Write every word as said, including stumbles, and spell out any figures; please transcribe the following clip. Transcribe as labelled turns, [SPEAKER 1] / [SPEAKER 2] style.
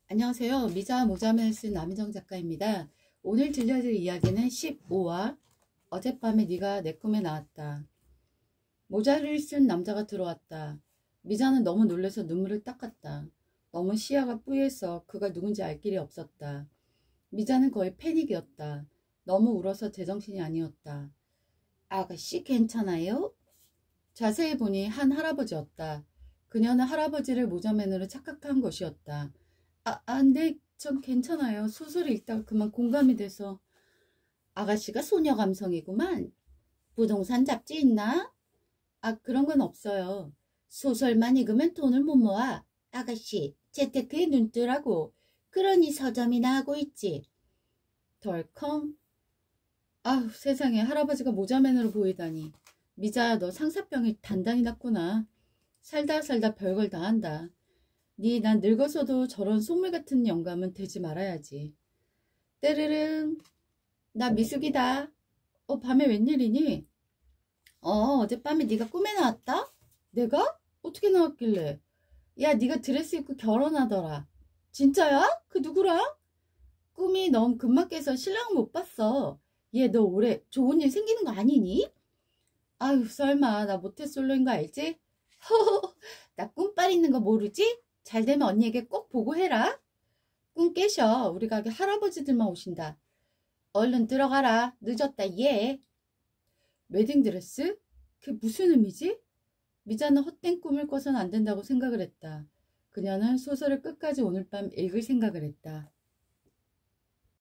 [SPEAKER 1] 안녕하세요. 미자 모자맨을 쓴 남희정 작가입니다. 오늘 들려드릴 이야기는 십오 화 어젯밤에 네가 내 꿈에 나왔다. 모자를 쓴 남자가 들어왔다. 미자는 너무 놀라서 눈물을 닦았다. 너무 시야가 뿌예서 그가 누군지 알 길이 없었다. 미자는 거의 패닉이었다. 너무 울어서 제정신이 아니었다. 아가씨 괜찮아요? 자세히 보니 한 할아버지였다. 그녀는 할아버지를 모자맨으로 착각한 것이었다. 아, 아, 네, 전 괜찮아요. 소설을 읽다가 그만 공감이 돼서. 아가씨가 소녀 감성이구만. 부동산 잡지 있나? 아, 그런 건 없어요. 소설만 읽으면 돈을 못 모아. 아가씨, 재테크에 눈 뜨라고. 그러니 서점이나 하고 있지. 덜컹. 아우, 세상에 할아버지가 모자맨으로 보이다니. 미자야, 너 상사병이 단단히 났구나. 살다 살다 별걸 다 한다. 니 난 늙어서도 저런 속물 같은 영감은 되지 말아야지. 때르릉. 나 미숙이다. 어, 밤에 웬일이니? 어, 어젯밤에 네가 꿈에 나왔다? 내가? 어떻게 나왔길래? 야, 네가 드레스 입고 결혼하더라. 진짜야? 그 누구랑? 꿈이 너무 금방 깨서 신랑은 못 봤어. 얘 너 올해 좋은 일 생기는 거 아니니? 아유, 설마 나 모태솔로인 거 알지? 허허, 나 꿈빨 있는 거 모르지? 잘 되면 언니에게 꼭 보고해라. 꿈 깨셔. 우리 가게 할아버지들만 오신다. 얼른 들어가라. 늦었다. 예. 웨딩드레스? 그게 무슨 의미지? 미자는 헛된 꿈을 꿔선 안 된다고 생각을 했다. 그녀는 소설을 끝까지 오늘 밤 읽을 생각을 했다.